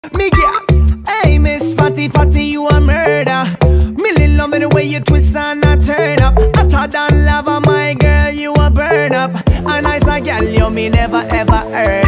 Me girl, hey Miss Fatty Fatty, you a murder. Million love me the way you twist and a turn up. Hotter than lava, my girl, you a burn up. A nice a girl, you me never ever heard.